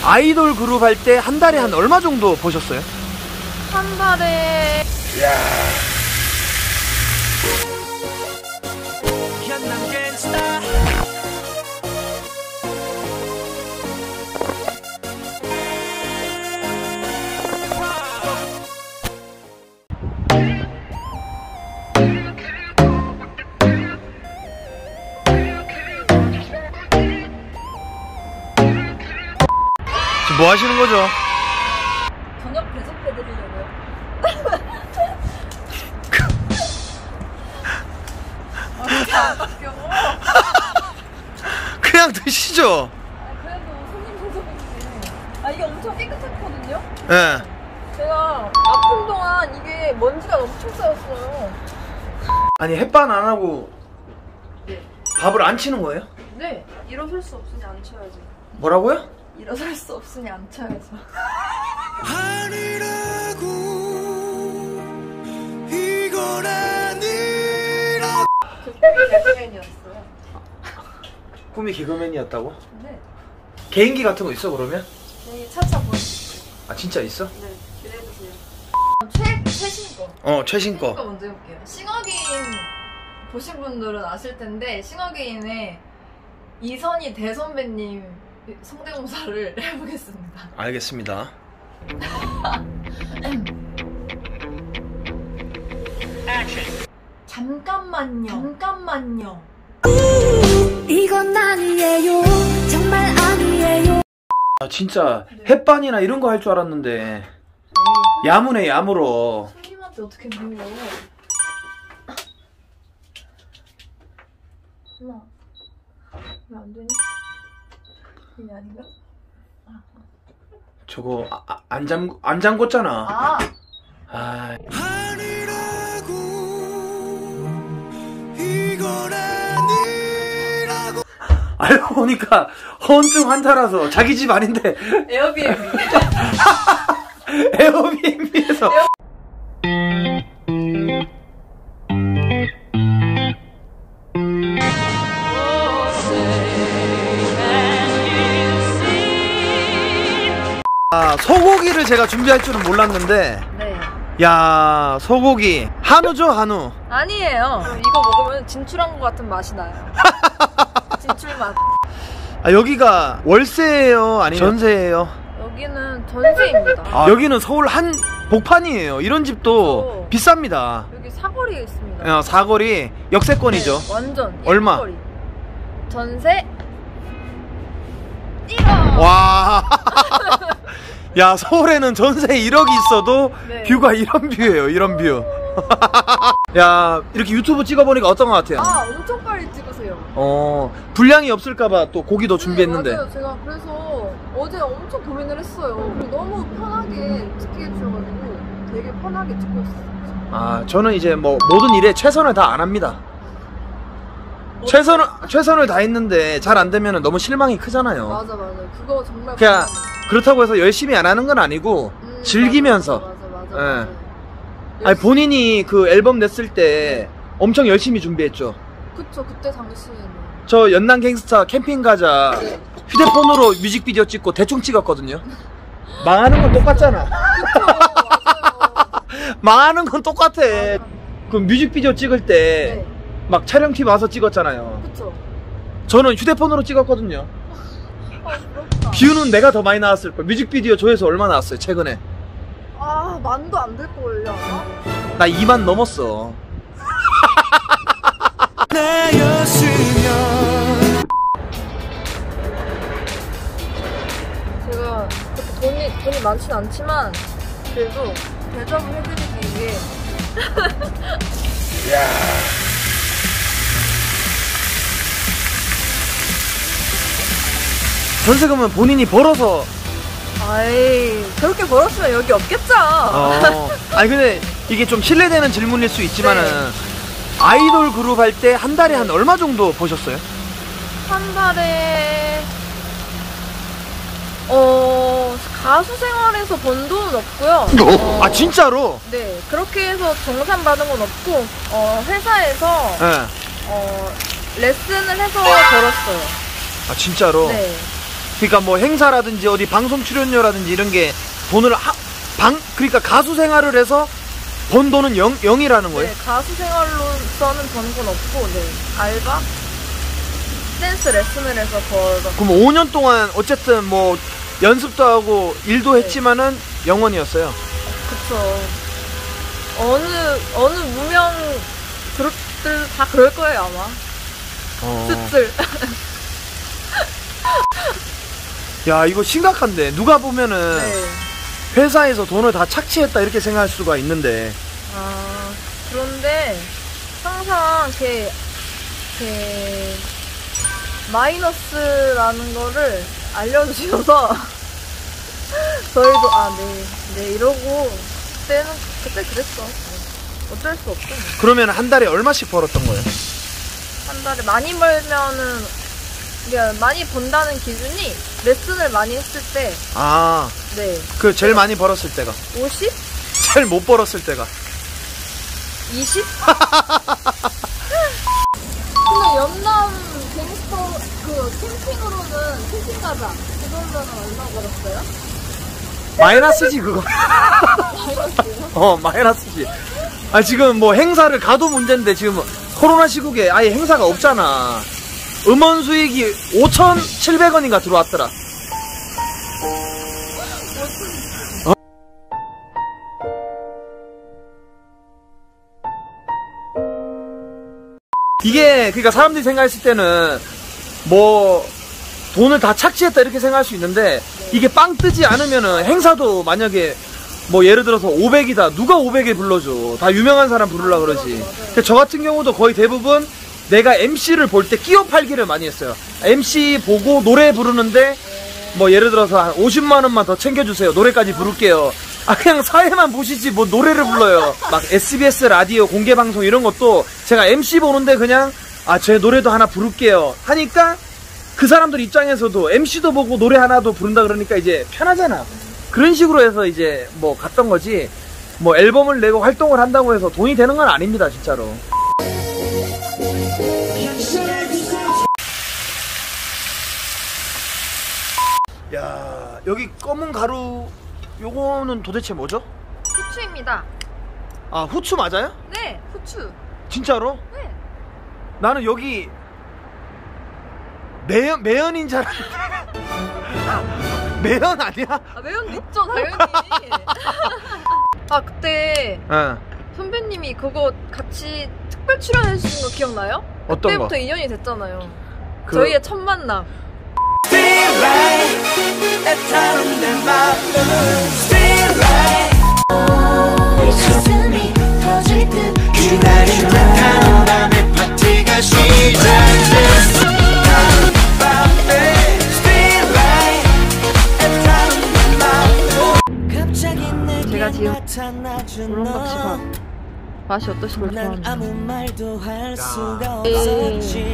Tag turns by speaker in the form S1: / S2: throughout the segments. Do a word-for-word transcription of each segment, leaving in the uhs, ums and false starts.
S1: 아이돌 그룹 할 때 한 달에 한 얼마 정도 버셨어요?
S2: 한 달에. 야.
S1: 뭐 하시는 거죠?
S2: 저녁 대접해드리려고요. 아, 진짜 안 바뀌어.
S1: 그냥 드시죠.
S2: 아, 그래도 손님 대접인데. 아, 이게 엄청 깨끗했거든요?
S1: 예. 네.
S2: 제가 아픈 동안 이게 먼지가 엄청 쌓였어요.
S1: 아니, 햇반 안 하고
S2: 네.
S1: 밥을 안 치는 거예요?
S2: 네. 일어설 수 없으니 안 쳐야지.
S1: 뭐라고요?
S2: 일어설 수 없으니 안 쳐야죠.
S3: 아니라고 이건 아니라고.
S2: 저 꿈이 개그맨이었어요.
S1: 꿈이 개그맨이었다고?
S2: 네.
S1: 개인기 같은 거 있어 그러면?
S2: 네, 차차 보여줄게요.
S1: 아 진짜 있어?
S2: 네, 기대해주세요. 최, 최신 거.
S1: 어 최신 거.
S2: 최신 거 먼저 해볼게요. 싱어게인 보신 분들은 아실 텐데 싱어게인의 이선희 대선배님 성대모사를 해보겠습니다.
S1: 알겠습니다.
S2: 잠깐만요. 잠깐만요.
S4: 이건 아니에요. 정말 아니에요.
S1: 아 진짜 햇반이나 이런 거 할 줄 알았는데
S2: 에이,
S1: 야무네 야무러.
S2: 손님한테 어떻게 물어? 엄마, 왜 안 되니? 이게 아닌가?
S1: 저거 아, 아, 안 잠, 안 잠궜잖아.
S2: 아!
S1: 아.
S3: 아니라고 이건 아니라고.
S1: 알고 보니까 허언증 환자라서 자기 집 아닌데
S2: 에어비앤비.
S1: 에어비앤비에서 아, 소고기를 제가 준비할 줄은 몰랐는데
S2: 네.
S1: 야 소고기 한우죠 한우.
S2: 아니에요. 이거 먹으면 진출한 것 같은 맛이 나요. 진출 맛.
S1: 아 여기가 월세예요 아니면 전세예요?
S2: 여기는 전세입니다.
S1: 아, 여기는 서울 한 복판이에요. 이런 집도
S2: 그쵸.
S1: 비쌉니다.
S2: 여기 사거리에 있습니다.
S1: 어, 사거리 역세권이죠.
S2: 네, 완전
S1: 얼마?
S2: 일거리. 전세 일억.
S1: 와. 야 서울에는 전세 일억이 있어도
S2: 네.
S1: 뷰가 이런 뷰예요. 이런 뷰. 야 이렇게 유튜브 찍어보니까 어떤 것 같아요?
S2: 아 엄청 빨리 찍으세요.
S1: 어 분량이 없을까봐 또 고기도 준비했는데.
S2: 네, 맞아요. 제가 그래서 어제 엄청 고민을 했어요. 그리고 너무 편하게 찍게 해주셔가지고 되게 편하게 찍고 있어요.
S1: 아 저는 이제 뭐 모든 일에 최선을 다 안 합니다. 최선을 최선을 다했는데 잘 안 되면 너무 실망이 크잖아요.
S2: 맞아 맞아. 그거 정말
S1: 그냥
S2: 고민해요.
S1: 그렇다고 해서 열심히 안 하는 건 아니고
S2: 음,
S1: 즐기면서.
S2: 맞아 맞아 맞아.
S1: 예.
S2: 맞아.
S1: 아니 본인이 그 앨범 냈을 때 엄청 열심히 준비했죠.
S2: 그쵸 그때 당시에는.
S1: 저 연남 갱스타 캠핑 가자
S2: 네.
S1: 휴대폰으로 뮤직비디오 찍고 대충 찍었거든요. 망하는 건 똑같잖아.
S2: 그쵸 맞아요.
S1: 망하는 건 똑같아. 그 뮤직비디오 찍을 때 막
S2: 네.
S1: 촬영팀 와서 찍었잖아요.
S2: 그쵸.
S1: 저는 휴대폰으로 찍었거든요.
S2: 아 부럽다.
S1: 뷰는 내가 더 많이 나왔을 걸. 뮤직비디오 조회수 얼마 나왔어요 최근에?
S2: 아 만도 안 될 걸요.
S1: 나 이만 넘었어.
S3: 나였으면.
S2: 제가 그렇게 돈이 돈이 많진 않지만 그래도 대접을 해드리기 위해.
S1: 전세금은 본인이 벌어서.
S2: 아이 그렇게 벌었으면 여기 없겠죠.
S1: 어. 아니 근데 이게 좀 실례되는 질문일 수 있지만은
S2: 네.
S1: 아이돌 그룹 할 때 한 달에 한 얼마 정도 버셨어요?
S2: 한 달에 어 가수 생활에서 번 돈은 없고요. 어,
S1: 아 진짜로?
S2: 네 그렇게 해서 정산 받은 건 없고 어 회사에서
S1: 네.
S2: 어 레슨을 해서 벌었어요.
S1: 아 진짜로?
S2: 네.
S1: 그러니까 뭐 행사라든지 어디 방송 출연료라든지 이런 게 돈을 하, 방 그러니까 가수 생활을 해서 번 돈은 영, 영이라는 거예요?
S2: 네, 가수 생활로서는 버는 건 없고, 네. 알바? 댄스 레슨을 해서 벌어.
S1: 그럼 오 년 동안 어쨌든 뭐 연습도 하고 일도 했지만은 영원이었어요.
S2: 그쵸. 어느, 어느 무명 그룹들 다 그럴 거예요, 아마.
S1: 어.
S2: 숫들.
S1: 야, 이거 심각한데. 누가 보면은
S2: 네.
S1: 회사에서 돈을 다 착취했다 이렇게 생각할 수가 있는데.
S2: 아, 그런데 항상 이렇게, 이렇게 마이너스라는 거를 알려주셔서 저희도 아, 네, 네 이러고 그때는 그때 그랬어. 어쩔 수 없죠.
S1: 그러면 한 달에 얼마씩 벌었던 거예요?
S2: 한 달에 많이 벌면은 그러니까 많이 번다는 기준이 레슨을 많이 했을 때,
S1: 아,
S2: 네,
S1: 그 제일 많이 벌었을 때가.
S2: 오십?
S1: 제일 못 벌었을 때가.
S2: 이십? 근데 연남 갱스터 그 캠핑으로는 캠핑 가자 그걸로는 얼마 벌었어요?
S1: 마이너스지 그거.
S2: 마이너스요?
S1: 어, 마이너스지. 아, 지금 뭐 행사를 가도 문제인데 지금 코로나 시국에 아예 행사가 없잖아. 음원 수익이 오천칠백 원인가 들어왔더라. 어? 이게 그러니까 사람들이 생각했을 때는 뭐 돈을 다 착취했다 이렇게 생각할 수 있는데 이게 빵 뜨지 않으면은 행사도 만약에 뭐 예를 들어서 오백이다 누가 오백에 불러줘. 다 유명한 사람 부르려고 그러지. 근데 저 같은 경우도 거의 대부분 내가 엠씨를 볼 때 끼어 팔기를 많이 했어요. 엠씨 보고 노래 부르는데 뭐 예를 들어서 한 오십만 원만 더 챙겨주세요. 노래까지 부를게요. 아, 그냥 사회만 보시지 뭐 노래를 불러요. 막 에스비에스 라디오 공개방송 이런 것도 제가 엠씨 보는데 그냥 아, 제 노래도 하나 부를게요 하니까 그 사람들 입장에서도 엠씨도 보고 노래 하나도 부른다 그러니까 이제 편하잖아. 그런 식으로 해서 이제 뭐 갔던 거지 뭐 앨범을 내고 활동을 한다고 해서 돈이 되는 건 아닙니다, 진짜로. 야, 여기 검은 가루 요거는 도대체 뭐죠?
S2: 후추입니다.
S1: 아, 후추 맞아요?
S2: 네, 후추.
S1: 진짜로?
S2: 네.
S1: 나는 여기 매연, 매연인 줄 알았는데 매연 아니야?
S2: 아, 매운 있죠, 당연히. 아, 그때
S1: 응.
S2: 선배님이 그거 같이 특별 출연해 주신 거 기억나요?
S1: 어떤
S2: 그때부터
S1: 거?
S2: 인연이 됐잖아요.
S1: 그-
S2: 저희의 첫 만남.
S4: 가슴이 터질 듯
S3: 기다린 듯한 밤에 파티가 시작됐어. 다른 밤에 Spotlight 애타는 맘. 갑자기 내게
S2: 제가 지금
S3: 나타나준
S2: 우렁각시 밥
S3: 너.
S2: 맛이 어떠신 걸
S3: 난 아무
S2: 좋아하나요?
S3: 말도 할 수가
S2: 에이.
S3: 없었지.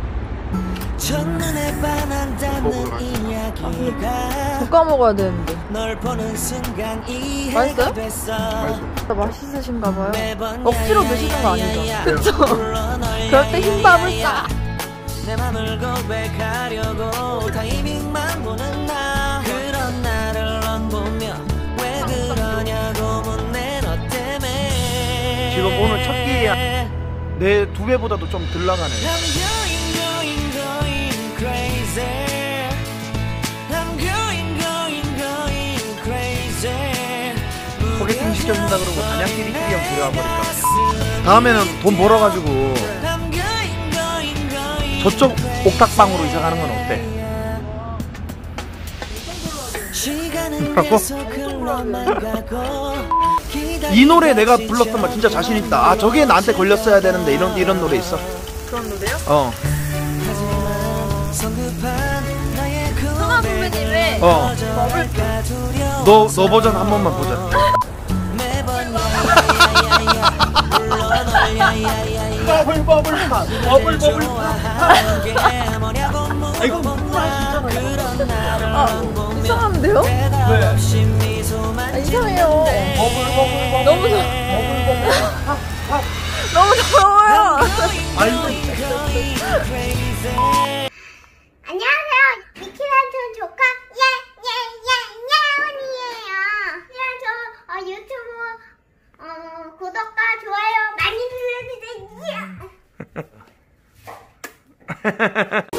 S3: 첫눈에 반한다는 이야기가
S2: 볶아 먹어야 되는데.
S3: 널 보는 순간
S2: 맛있어요?
S3: 이해가 됐어.
S2: 진짜 맛있으신가 봐요.
S3: 매번
S2: 억지로 드시는 거 아니죠? 그쵸? 그럴 때 흰밥을 싹.
S3: 내 맘을 고백하려고 타이밍만 보는 나. 그런 나를 넌 보며 왜 그러냐고 묻네 너 때문에.
S1: 지금 오늘 첫 끼야. 내 두 배보다도 좀 덜 나가네.
S3: I'm going going going crazy. I'm going going going crazy.
S1: 소개팅 시켜준다 그러고 그냥 끼리끼리 형 데려와 버릴까 그냥. 다음에는 돈 벌어가지고
S3: I'm going going going
S1: 저쪽 옥탑방으로 이사 가는 건 어때?
S3: 뭐라고?
S1: 이 노래 내가 불렀으면 진짜 자신 있다. 아, 저게 나한테 걸렸어야 되는데 이런 이런 노래 있어.
S2: 그런 노래요?
S1: 어.
S2: 승아 선배님의
S1: 어. 너, 너 버전 한 번만 보자. 버블 버블 파. 버블 버블 파. 이거
S2: 아, 이상한데요?
S1: 왜?
S2: 아, 이상해요.
S1: 버블 버블 버블.
S2: 너무 더 너무 더러워요.
S1: 아이고.
S5: 안녕하세요. 미키란촌 조카
S1: 네.